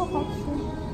错，好吃。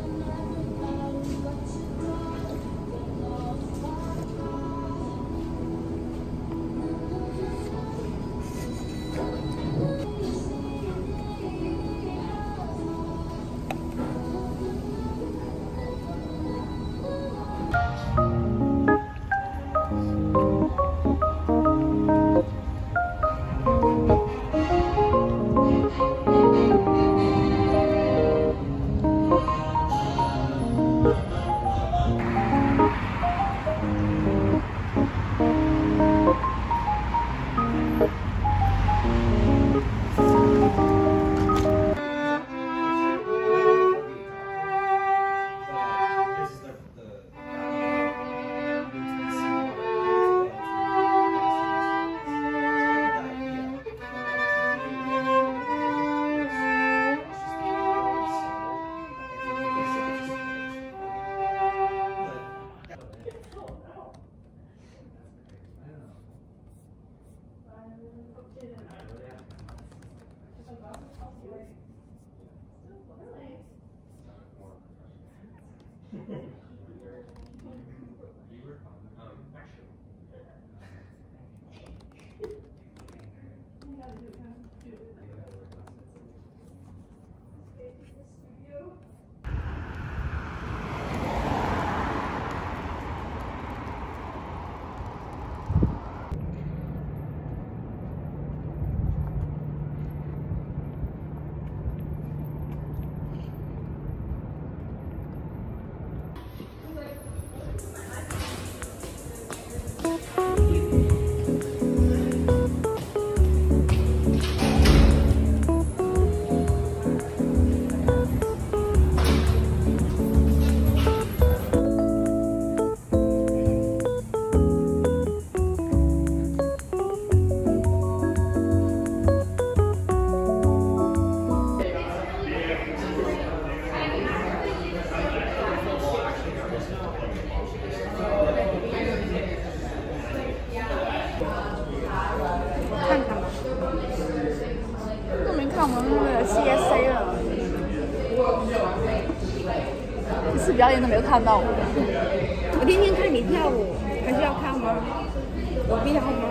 表演都没有看到我。 我天天看你跳舞，还是要看吗？有必要吗？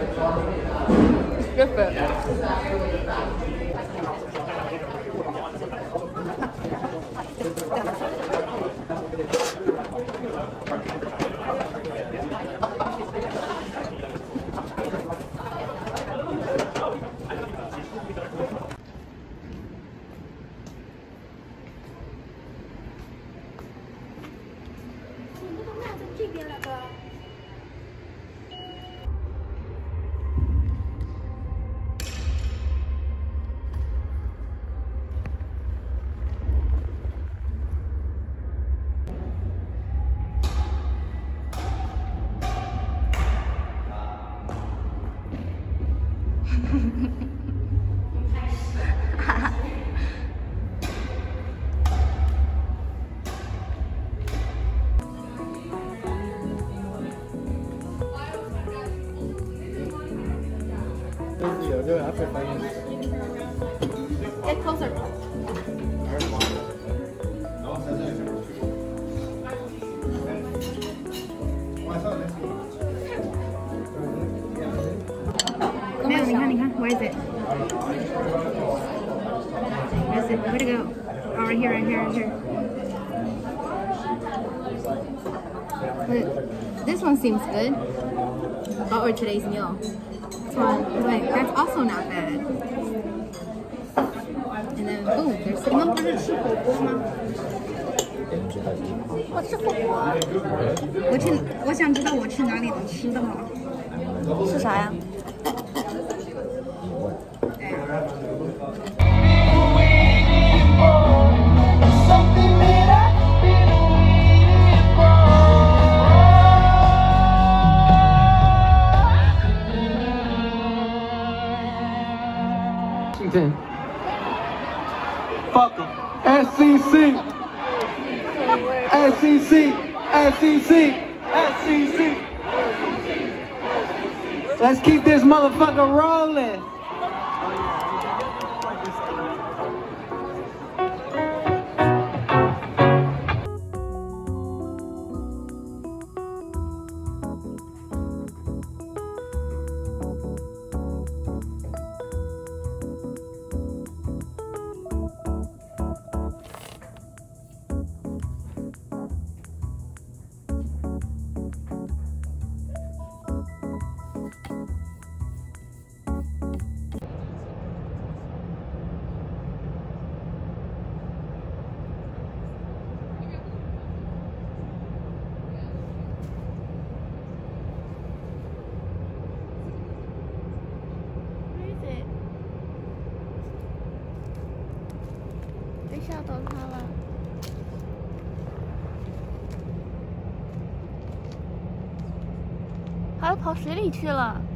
日本。 这边了吧？Get closer. Where is it? Where is it? Where to go? Oh, right here, right here, right here. Look, this one seems good. Oh, or today's meal. This one, wait, that's also not bad. And then, boom, there's some. 你们不是吃火锅吗？我吃火锅。我想知道我去哪里能吃的吗？ 是啥呀？ Fuck em. SEC. SEC. SEC. SEC. Let's keep this motherfucker rolling. 没吓到他了。他都跑水里去了。